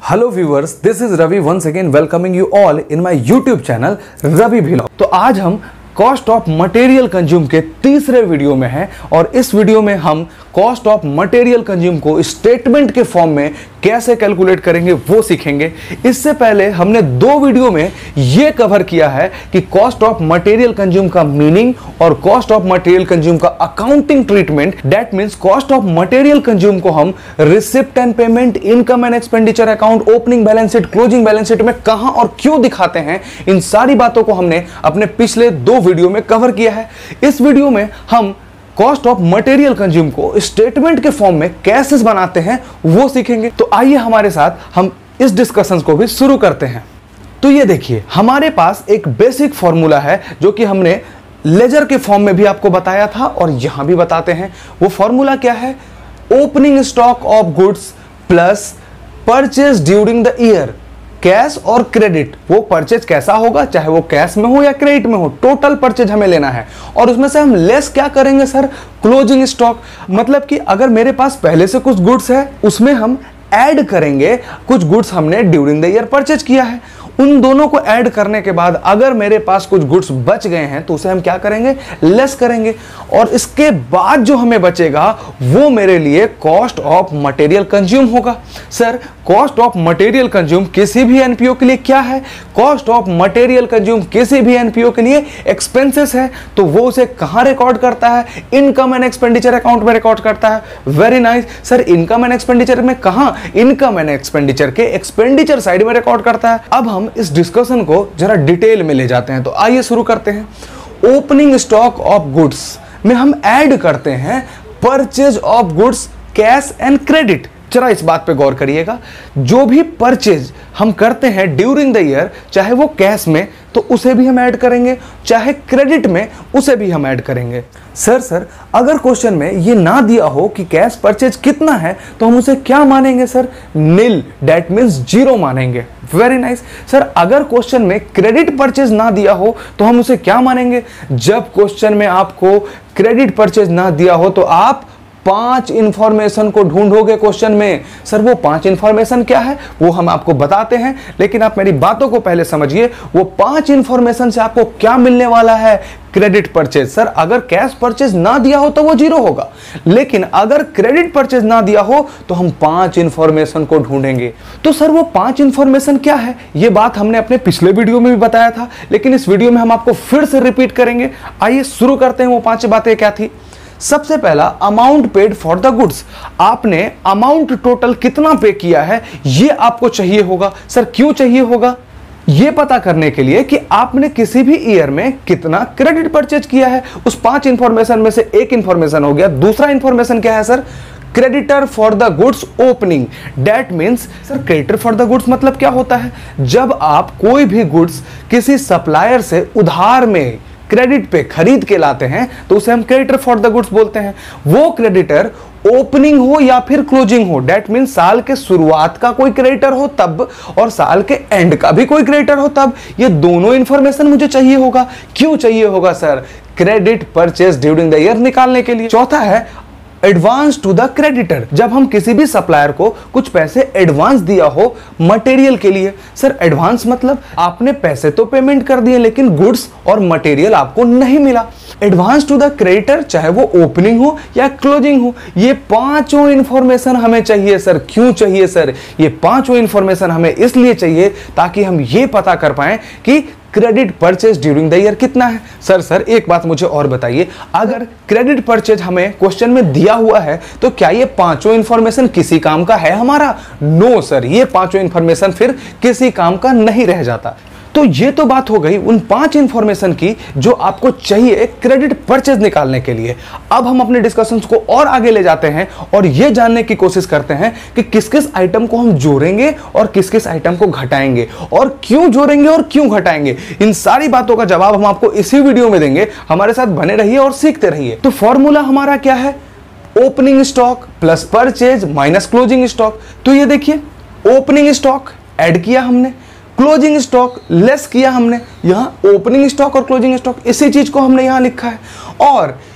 Hello viewers, this is Ravi once again welcoming you all in my YouTube channel Ravi vlog. तो आज हम cost of material consume के तीसरे video में हैं और इस वीडियो में हम कॉस्ट ऑफ मटेरियल कंज्यूम को स्टेटमेंट के फॉर्म में कैसे कैलकुलेट करेंगे वो सीखेंगे। इससे पहले हमने दो वीडियो में ये कवर किया है कि कॉस्ट ऑफ मटेरियल कंज्यूम का मीनिंग और कॉस्ट ऑफ मटेरियल कंज्यूम का accounting treatment. That means cost of material consume को हम receipt and payment, income and expenditure account, opening balance sheet, closing balance sheet में कहां और क्यों दिखाते हैं, इन सारी बातों को हमने अपने पिछले दो वीडियो में कवर किया है। इस वीडियो में हम कॉस्ट ऑफ मटेरियल कंज्यूम को स्टेटमेंट के फॉर्म में कैसे बनाते हैं वो सीखेंगे। तो आइए हमारे साथ हम इस डिस्कशन को भी शुरू करते हैं। तो ये देखिए, हमारे पास एक बेसिक फॉर्मूला है जो कि हमने लेजर के फॉर्म में भी आपको बताया था और यहां भी बताते हैं। वो फॉर्मूला क्या है? Opening stock of goods plus purchase during the year, cash और क्रेडिट। वो परचेज कैसा होगा, चाहे वो कैश में हो या क्रेडिट में हो, टोटल परचेज हमें लेना है और उसमें से हम लेस क्या करेंगे सर? Closing stock. मतलब कि अगर मेरे पास पहले से कुछ गुड्स है उसमें हम ऐड करेंगे कुछ गुड्स हमने ड्यूरिंग द ईयर परचेज किया है, उन दोनों को ऐड करने के बाद अगर मेरे पास कुछ गुड्स बच गए हैं तो उसे हम क्या करेंगे? लेस करेंगे और इसके बाद जो हमें बचेगा वो मेरे लिए कॉस्ट ऑफ मटेरियल कंज्यूम होगा। Sir, cost of material consume किसी भी एनपीओ के लिए क्या है? कॉस्ट ऑफ मटेरियल कंज्यूम किसी भी एनपीओ के लिए एक्सपेंसेस है। तो वो उसे कहां रिकॉर्ड करता है? इनकम एंड एक्सपेंडिचर अकाउंट में रिकॉर्ड करता है। Very nice sir, income and expenditure में कहां? इनकम एंड एक्सपेंडिचर के एक्सपेंडिचर साइड में रिकॉर्ड करता है। अब हम इस डिस्कशन को जरा डिटेल में ले जाते हैं। तो आइए शुरू करते हैं। ओपनिंग स्टॉक ऑफ गुड्स में हम ऐड करते हैं purchase of goods, cash and credit. जरा इस बात पे गौर करिएगा, जो भी परचेज हम करते हैं ड्यूरिंग द ईयर, चाहे वो कैश में तो उसे भी हम ऐड करेंगे, चाहे क्रेडिट में उसे भी हम ऐड करेंगे। सर अगर क्वेश्चन में ये ना दिया हो कि कैश परचेज कितना है तो हम उसे क्या मानेंगे sir? Nil, that means zero मानेंगे। वेरी नाइस सर, अगर क्वेश्चन में क्रेडिट परचेज ना दिया हो तो हम उसे क्या मानेंगे? जब क्वेश्चन में आपको क्रेडिट परचेज ना दिया हो तो आप 5 इंफॉर्मेशन को ढूंढोगे क्वेश्चन में। सर वो 5 इंफॉर्मेशन क्या है वो हम आपको बताते हैं, लेकिन आप मेरी बातों को पहले समझिए। वो 5 इंफॉर्मेशन से आपको क्या मिलने वाला है? Credit purchase. सर अगर कैश परचेज ना दिया हो तो वो जीरो होगा, लेकिन अगर क्रेडिट परचेज ना दिया हो तो हम 5 इंफॉर्मेशन को ढूंढेंगे। तो सर वो 5 इंफॉर्मेशन क्या है? ये बात हमने अपने पिछले वीडियो में भी बताया था, लेकिन इस वीडियो में हम आपको फिर से रिपीट करेंगे। आइए शुरू करते हैं। वो 5 बातें क्या थी? सबसे पहला, amount paid for the goods. आपने अमाउंट टोटल कितना पे किया है ये आपको चाहिए होगा। सर क्यों चाहिए होगा? ये पता करने के लिए कि आपने किसी भी ईयर में कितना क्रेडिट परचेज किया है। उस 5 इंफॉर्मेशन में से एक इंफॉर्मेशन हो गया। दूसरा इंफॉर्मेशन क्या है sir? Creditor for the goods opening. That means sir creditor for the goods मतलब क्या होता है? जब आप कोई भी गुड्स किसी सप्लायर से उधार में क्रेडिट पे खरीद के लाते हैं तो उसे हम क्रेडिटर फॉर द गुड्स बोलते हैं। वो क्रेडिटर ओपनिंग हो या फिर क्लोजिंग हो, दैट मीन साल के शुरुआत का कोई क्रेडिटर हो तब और साल के एंड का भी कोई क्रेडिटर हो तब। ये दोनों इंफॉर्मेशन मुझे चाहिए होगा। क्यों चाहिए होगा sir? Credit purchase during the year निकालने के लिए। चौथा है एडवांस टू द क्रेडिटर। जब हम किसी भी सप्लायर को कुछ पैसे एडवांस दिया हो मटेरियल के लिए। सर एडवांस मतलब आपने पैसे तो पेमेंट कर दिए लेकिन गुड्स और मटेरियल आपको नहीं मिला। एडवांस टू द क्रेडिटर, चाहे वो ओपनिंग हो या क्लोजिंग हो। ये 5 इंफॉर्मेशन हमें चाहिए सर। क्यों चाहिए सर? ये 5 इंफॉर्मेशन हमें इसलिए चाहिए ताकि हम ये पता कर पाए कि credit purchase during the year कितना है। सर एक बात मुझे और बताइए, अगर क्रेडिट परचेज हमें क्वेश्चन में दिया हुआ है तो क्या ये 5 इंफॉर्मेशन किसी काम का है हमारा? नो सर, ये 5 इंफॉर्मेशन फिर किसी काम का नहीं रह जाता। तो ये तो बात हो गई उन 5 इंफॉर्मेशन की जो आपको चाहिए क्रेडिट परचेज निकालने के लिए। अब हम अपने डिस्कशंस को और आगे ले जाते हैं और ये जानने की कोशिश करते हैं कि किस किस आइटम को हम जोड़ेंगे और किस किस आइटम को घटाएंगे और क्यों जोड़ेंगे और क्यों घटाएंगे। इन सारी बातों का जवाब हम आपको इसी वीडियो में देंगे। हमारे साथ बने रहिए और सीखते रहिए। तो फॉर्मूला हमारा क्या है? Opening stock plus purchase minus closing stock. तो ये देखिए, ओपनिंग स्टॉक ऐड किया हमने, क्लोजिंग स्टॉक लेस किया हमने। यहां ओपनिंग स्टॉक और क्लोजिंग स्टॉक इसी चीज को हमने यहां लिखा है और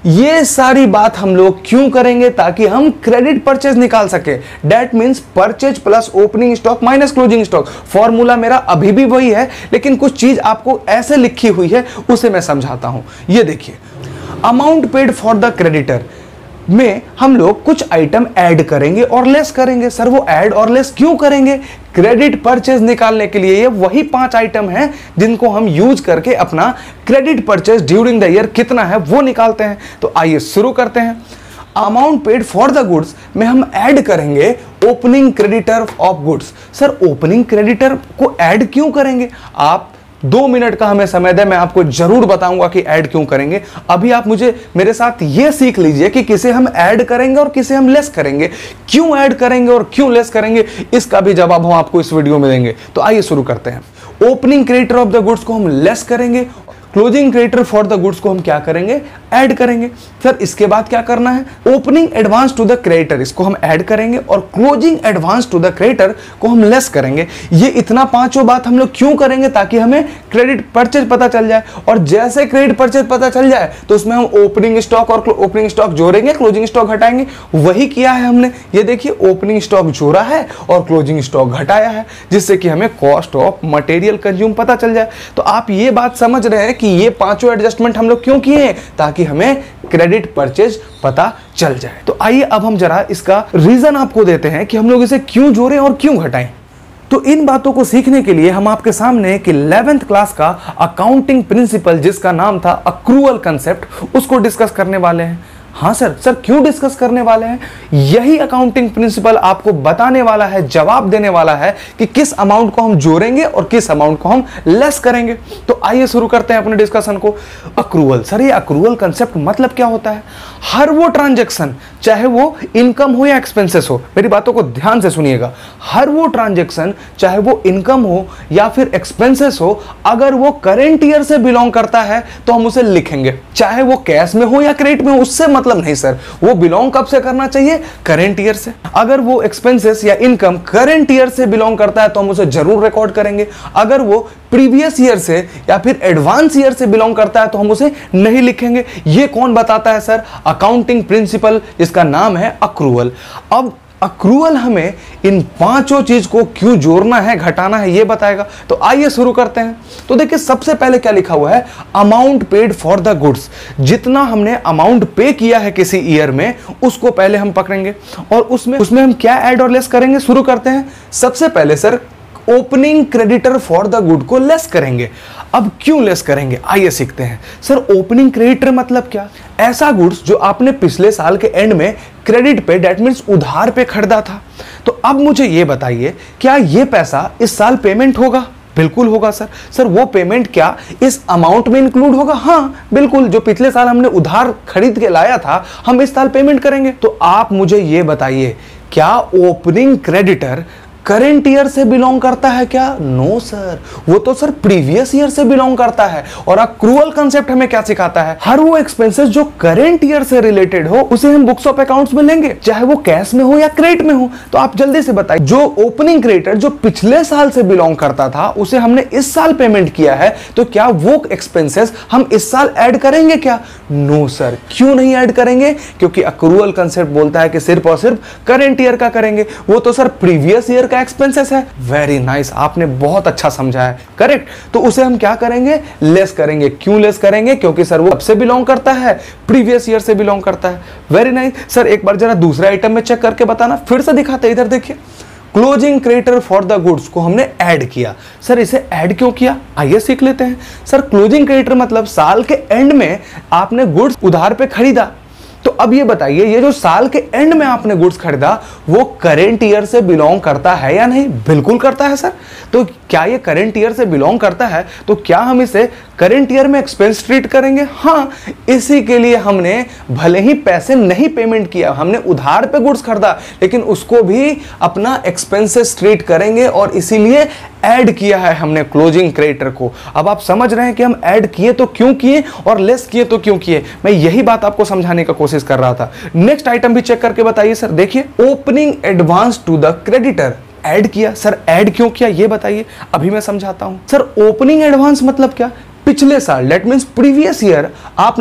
ये सारी बात हम लोग क्यों करेंगे? ताकि हम क्रेडिट परचेज निकाल सके। That means purchase plus opening stock minus closing stock. Formula मेरा अभी भी वही है, लेकिन कुछ चीज आपको ऐसे लिखी हुई है, उसे मैं समझाता हूं। ये देखिए, amount paid for the creditor में हम लोग कुछ आइटम ऐड करेंगे और लेस करेंगे। सर वो ऐड और लेस क्यों करेंगे? क्रेडिट परचेज निकालने के लिए। ये वही 5 आइटम हैं जिनको हम यूज करके अपना credit purchase during the year कितना है वो निकालते हैं। तो आइए शुरू करते हैं। Amount paid for the goods में हम ऐड करेंगे opening creditor of goods. Sir opening creditor को ऐड क्यों करेंगे? आप 2 मिनट का हमें समय दे, मैं आपको जरूर बताऊंगा कि ऐड क्यों करेंगे। अभी आप मुझे मेरे साथ ये सीख लीजिए कि किसे हम ऐड करेंगे और किसे हम लेस करेंगे। क्यों ऐड करेंगे और क्यों लेस करेंगे, इसका भी जवाब हम आपको इस वीडियो में देंगे। तो आइए शुरू करते हैं। Opening creditor of the goods को हम लेस करेंगे, closing creditor for the goods को हम क्या करेंगे? ऐड करेंगे। सर इसके बाद क्या करना है? Opening advance to the creditor, इसको हम ऐड करेंगे और closing advance to the creditor को हम लेस करेंगे। ये इतना 5 बात हम लोग क्यों करेंगे? ताकि हमें क्रेडिट परचेज पता चल जाए, और जैसे क्रेडिट परचेज पता चल जाए तो उसमें हम ओपनिंग स्टॉक और ओपनिंग स्टॉक जोड़ेंगे, क्लोजिंग स्टॉक घटाएंगे। वही किया है हमने। ये देखिए, ओपनिंग स्टॉक जोड़ा है और क्लोजिंग स्टॉक घटाया है, जिससे कि हमें कॉस्ट ऑफ मटेरियल कंज्यूम पता चल जाए। तो आप ये बात समझ रहे हैं कि ये 5 एडजस्टमेंट हम लोग क्यों किए हैं? ताकि हमें क्रेडिट परचेज पता चल जाए। तो आइए अब हम जरा इसका रीजन आपको देते हैं कि हम लोग इसे क्यों जोड़ें और क्यों घटाएं। तो इन बातों को सीखने के लिए हम आपके सामने कि 11th क्लास का अकाउंटिंग प्रिंसिपल, जिसका नाम था अक्रूअल कंसेप्ट, उसको डिस्कस करने वाले हैं। हाँ सर क्यों डिस्कस करने वाले हैं? यही अकाउंटिंग प्रिंसिपल आपको बताने वाला है, जवाब देने वाला है कि किस अमाउंट को हम जोड़ेंगे और किस अमाउंट को हम लेस करेंगे। तो आइए शुरू करते हैं अपने डिस्कशन को। अक्रूअल। सर ये अक्रूअल कंसेप्ट मतलब क्या होता है? हर वो ट्रांजैक्शन, चाहे वो इनकम हो या एक्सपेंसेस हो, मेरी बातों को ध्यान से सुनिएगा, हर वो ट्रांजैक्शन चाहे वो इनकम हो या फिर एक्सपेंसेस हो, अगर वो करेंट ईयर से बिलोंग करता है तो हम उसे लिखेंगे। चाहे वो कैश में हो या क्रेडिट में हो, उससे मतलब नहीं सर। वो बिलोंग कब से करना चाहिए? करेंट ईयर से। अगर वो एक्सपेंसेस या इनकम करेंट ईयर से बिलोंग करता है तो हम उसे जरूर रिकॉर्ड करेंगे। अगर वो प्रीवियस ईयर से या फिर एडवांस ईयर से बिलोंग करता है तो हम उसे नहीं लिखेंगे। ये कौन बताता है सर? अकाउंटिंग प्रिंसिपल, जिसका नाम है अक्रूअल। अब अक्रूअल हमें इन 5 चीज को क्यों जोड़ना है, घटाना है, ये बताएगा। तो आइए शुरू करते हैं। तो देखिए, सबसे पहले क्या लिखा हुआ है? Amount paid for the goods. जितना हमने अमाउंट पे किया है किसी ईयर में, उसको पहले हम पकड़ेंगे और उसमें हम क्या ऐड और लेस करेंगे। शुरू करते हैं। सबसे पहले sir opening creditor for the good को लेस करेंगे। अब क्यों लेस करेंगे, आइए सीखते हैं। सर ओपनिंग क्रेडिटर मतलब क्या? ऐसा गुड्स जो आपने पिछले साल के एंड में क्रेडिट पे, दैट मींस उधार पे खरीदा था। तो अब मुझे ये बताइए, क्या ये पैसा इस साल पेमेंट होगा? बिल्कुल होगा सर। सर वो पेमेंट क्या इस अमाउंट में इंक्लूड होगा? हाँ बिल्कुल। जो पिछले साल हमने उधार खरीद के लाया था, हम इस साल पेमेंट करेंगे। तो आप मुझे ये बताइए, क्या ओपनिंग क्रेडिटर करेंट ईयर से बिलोंग करता है क्या? नो सर, वो तो सर प्रीवियस ईयर से बिलोंग करता है। और अक्रूअल कंसेप्ट हमें क्या सिखाता है? हर वो एक्सपेंसेस जो करेंट ईयर से रिलेटेड हो, उसे हम बुक्स ऑफ अकाउंट्स में लेंगे, चाहे वो कैश में हो या क्रेडिट में हो। तो आप जल्दी से बताइए, जो ओपनिंग क्रेडिटर जो पिछले साल से बिलोंग करता था, उसे हमने इस साल पेमेंट किया है, तो क्या वो एक्सपेंसेस हम इस साल ऐड करेंगे क्या? No sir. क्यों नहीं ऐड करेंगे? क्योंकि अक्रूअल कंसेप्ट बोलता है कि सिर्फ और सिर्फ करेंट ईयर का करेंगे। वो तो सर प्रीवियस ईयर का एक्सपेंसेस है। वेरी नाइस, आपने बहुत अच्छा समझा है। करेक्ट। तो उसे हम क्या करेंगे? लेस करेंगे। क्यों लेस करेंगे? क्योंकि सर वो कब से बिलोंग करता है? प्रीवियस ईयर से बिलोंग करता है। Very nice sir. एक बार जरा दूसरे आइटम में चेक करके बताना, फिर से दिखाते। इधर देखिए, closing creditor for the goods को हमने ऐड किया। सर इसे ऐड क्यों किया, आइए सीख लेते हैं। सर क्लोजिंग क्रेडिटर मतलब साल के एंड में आपने गुड्स उधार पे खरीदा। तो अब ये बताइए, ये जो साल के एंड में आपने गुड्स खरीदा, वो करेंट ईयर से बिलोंग करता है या नहीं? बिल्कुल करता है सर। तो क्या ये करेंट ईयर से बिलोंग करता है, तो क्या हम इसे करेंट ईयर में एक्सपेंस ट्रीट करेंगे? हाँ, इसी के लिए हमने भले ही पैसे नहीं पेमेंट किया, हमने उधार पे गुड्स खरीदा, लेकिन उसको भी अपना एक्सपेंसेस ट्रीट करेंगे, और इसीलिए ऐड किया है हमने क्लोजिंग क्रेडिटर को। अब आप समझ रहे हैं कि हम ऐड किए तो क्यों किए और लेस किए तो क्यों किए। मैं यही बात आपको समझाने का कोशिश कर रहा था। नेक्स्ट आइटम भी चेक करके बताइए सर। देखिए, opening advance to the creditor add किया। सर ऐड क्यों किया ये बताइए, अभी मैं समझाता हूं। सर ओपनिंग एडवांस मतलब क्या? पिछले साल, दैट मींस प्रीवियस ईयर, आपने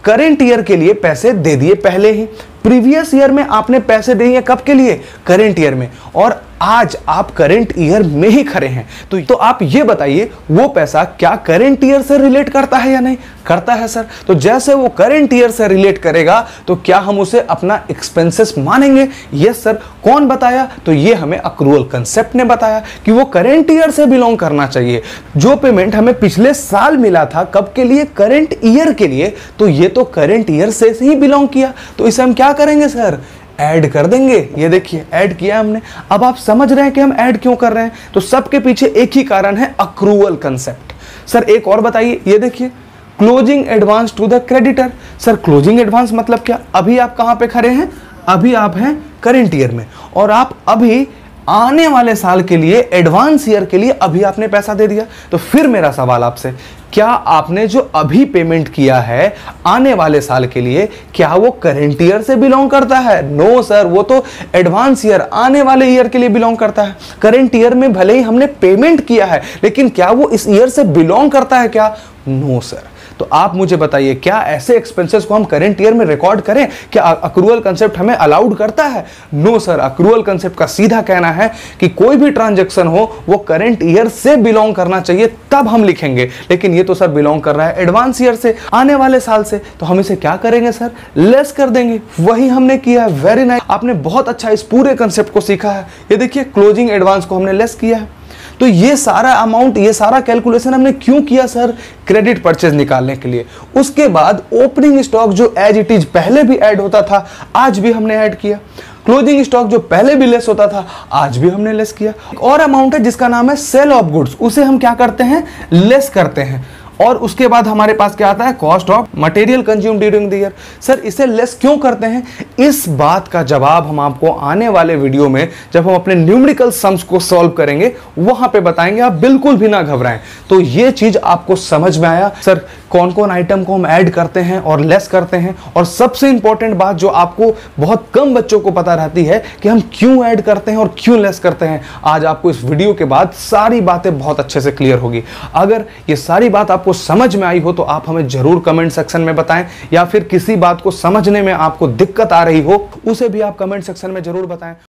करेंट ईयर के लिए पैसे दे दिए पहले ही, प्रीवियस ईयर में आपने पैसे दिए कब के लिए, करेंट ईयर में, और आज आप करेंट ईयर में ही खड़े हैं। तो आप ये बताइए वो पैसा क्या करेंट ईयर से रिलेट करता है या नहीं करता है सर। तो जैसे वो करेंट ईयर से रिलेट करेगा तो क्या हम उसे अपना एक्सपेंसेस मानेंगे? Yes sir. कौन बताया? तो ये हमें अक्रूवल कंसेप्ट ने बताया कि वो करेंट ईयर से बिलोंग करना चाहिए। जो पेमेंट हमें पिछले साल मिला था कब के लिए, करेंट ईयर के लिए, तो ये तो करेंट ईयर से ही बिलोंग किया। तो इसे हम क्या करेंगे सर, ऐड कर देंगे। ये देखिए ऐड किया हमने। अब आप समझ रहे हैं कि हम ऐड क्यों कर रहे हैं? तो सबके पीछे एक ही कारण है, अक्रूवल कंसेप्ट। सर एक और बताइए, ये देखिए closing advance to the creditor. Sir closing advance मतलब क्या? अभी आप कहां पे खड़े हैं, अभी आप हैं करेंट ईयर में, और आप अभी आने वाले साल के लिए, एडवांस ईयर के लिए अभी आपने पैसा दे दिया। तो फिर मेरा सवाल आपसे, क्या आपने जो अभी पेमेंट किया है आने वाले साल के लिए, क्या वो करेंट ईयर से बिलोंग करता है? नो सर, वो तो एडवांस ईयर, आने वाले ईयर के लिए बिलोंग करता है। करेंट ईयर में भले ही हमने पेमेंट किया है, लेकिन क्या वो इस ईयर से बिलोंग करता है क्या? No sir. तो आप मुझे बताइए, क्या ऐसे एक्सपेंसेस को हम करेंट ईयर में रिकॉर्ड करें? क्या अक्रूवल कंसेप्ट हमें अलाउड करता है? No sir. अक्रूवल कंसेप्ट का सीधा कहना है कि कोई भी ट्रांजैक्शन हो वो करेंट ईयर से बिलोंग करना चाहिए, तब हम लिखेंगे। लेकिन ये तो सर बिलोंग कर रहा है एडवांस ईयर से, आने वाले साल से, तो हम इसे क्या करेंगे सर, लेस कर देंगे। वही हमने किया है। वेरी नाइस, आपने बहुत अच्छा इस पूरे कंसेप्ट को सीखा है। ये देखिए क्लोजिंग एडवांस को हमने लेस किया है। तो ये सारा अमाउंट, ये सारा कैलकुलेशन हमने क्यों किया सर? क्रेडिट परचेज निकालने के लिए। उसके बाद ओपनिंग स्टॉक जो एज इट इज पहले भी ऐड होता था, आज भी हमने ऐड किया। क्लोजिंग स्टॉक जो पहले भी लेस होता था, आज भी हमने लेस किया। एक और अमाउंट है जिसका नाम है सेल ऑफ गुड्स, उसे हम क्या करते हैं, लेस करते हैं। और उसके बाद हमारे पास क्या आता है, cost of material consume during the year. Sir इसे लेस क्यों करते हैं? इस बात का जवाब हम आपको आने वाले वीडियो में, जब हम अपने न्यूमेरिकल सम्स को सॉल्व करेंगे, वहां पे बताएंगे। आप बिल्कुल भी ना घबराएं। तो ये चीज आपको समझ में आया सर, कौन कौन आइटम को हम ऐड करते हैं और लेस करते हैं। और सबसे इंपॉर्टेंट बात जो आपको बहुत कम बच्चों को पता रहती है कि हम क्यों ऐड करते हैं और क्यों लेस करते हैं, आज आपको इस वीडियो के बाद सारी बातें बहुत अच्छे से क्लियर होगी। अगर ये सारी बात आपको समझ में आई हो तो आप हमें जरूर कमेंट सेक्शन में बताएं, या फिर किसी बात को समझने में आपको दिक्कत आ रही हो उसे भी आप कमेंट सेक्शन में जरूर बताएं।